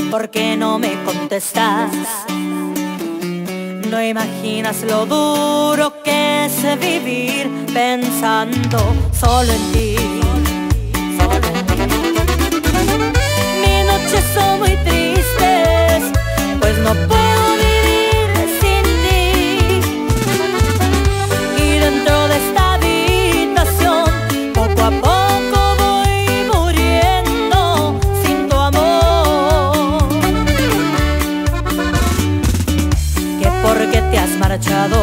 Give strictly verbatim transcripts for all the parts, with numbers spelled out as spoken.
¿Por qué no me contestas? No imaginas lo duro que es vivir pensando solo en ti. Solo en ti. Mis noches son muy tristes, pues no puedo vivir sin ti. Y dentro de esta habitación, poco a poco voy muriendo sin tu amor. ¿Que por qué te has marchado?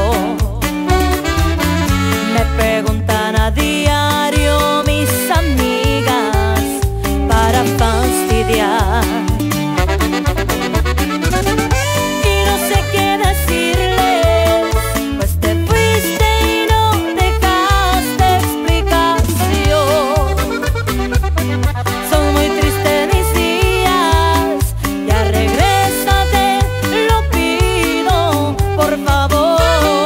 Me preguntan a diario mis amigas para fastidiar. Y no sé qué decirles, pues te fuiste y no dejaste explicación. Son muy tristes mis días, ya regrésate, lo pido, por favor.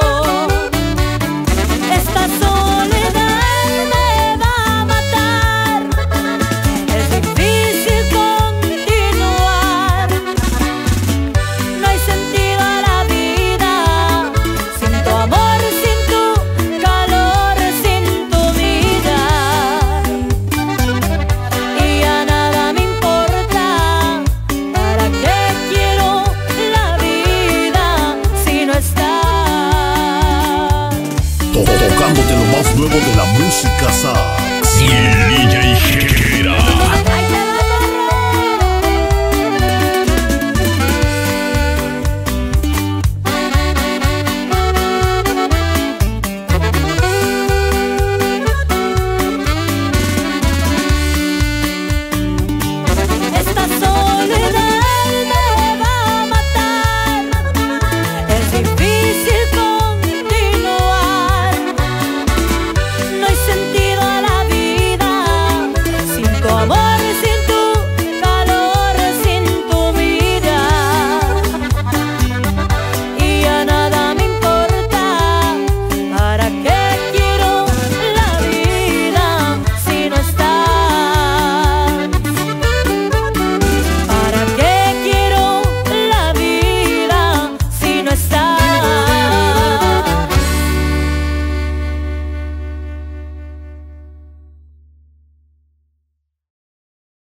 Esta soledad me va a matar, es difícil continuar. No hay sentido a la vida sin tu amor, sin tu calor, sin tu mirar. Y ya nada me importa, ¿para qué quiero la vida si no estás? Tocándote lo más nuevo de la música sax.